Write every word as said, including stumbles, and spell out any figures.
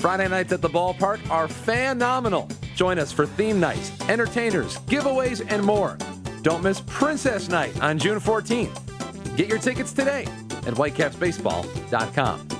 Friday nights at the ballpark are FANomenal. Join us for theme nights, entertainers, giveaways, and more. Don't miss Princess Night on June fourteenth. Get your tickets today at whitecaps baseball dot com.